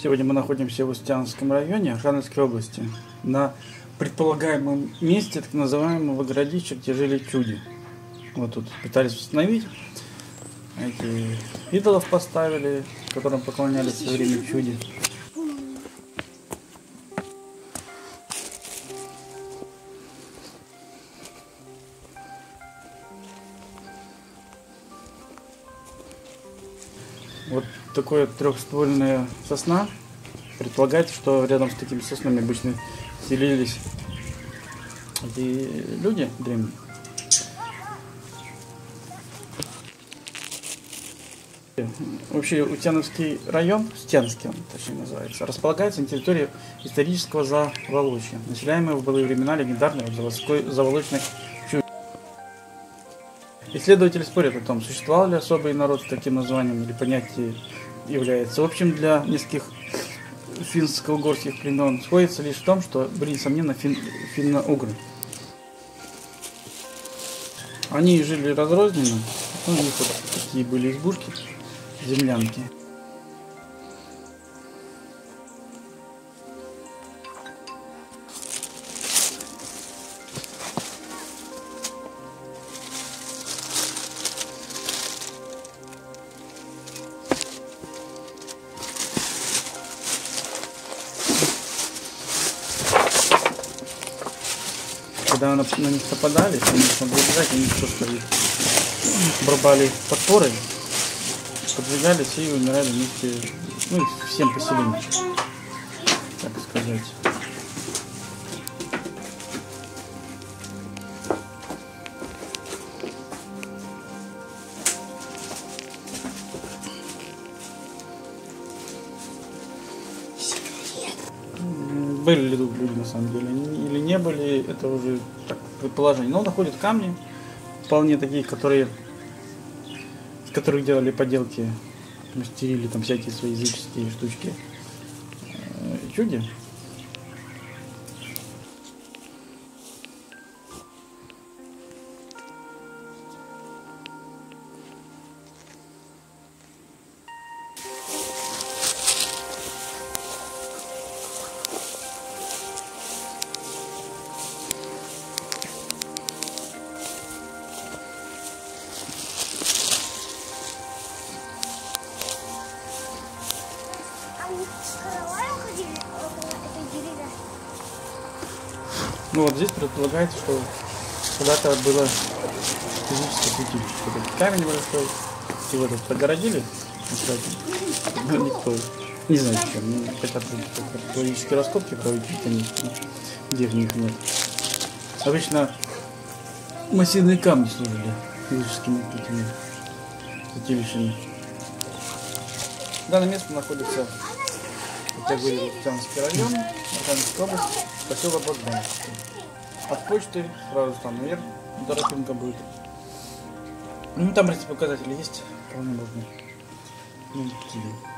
Сегодня мы находимся в Устьянском районе Житомирской области, на предполагаемом месте так называемого городища, где жили чуди. Вот тут пытались установить, эти идолов поставили, которым поклонялись во время чуди. Вот такая трехствольная сосна. Предполагается, что рядом с такими соснами обычно селились эти люди древние. Вообще Устьяновский район, Устьянский он точнее называется, располагается на территории исторического Заволочья, населяемого в былые времена легендарной заволочной чудью. Исследователи спорят о том, существовал ли особый народ с таким названием или понятие является общим для нескольких финско-угорских племен. Сходится лишь в том, что были, несомненно, финно-угры. Они жили разрозненно, у них вот такие были избушки, землянки. Когда на них нападали, они смогли бежать, они просто брали подпоры, подвигались и умирали вместе, ну, всем поселением, так сказать. Были ли тут люди на самом деле или не были, это уже так, предположение. Но находят камни, вполне такие, из которых делали поделки, мастерили там всякие свои языческие штучки. Чуди. Ну вот здесь предполагается, что когда-то было физическое святилище. Этот камень большой, его тут огородили, но никто не знает, чем. Хотят археологические раскопки проводить, конечно, где в них нет. Обычно массивные камни служили физическими такими святилищами. Данное место находится, как я говорил, Устьянский район, Житомирская область, поселок Богдановский. От почты сразу там наверх, дорожка будет. Ну там эти показатели есть, вполне можно найти.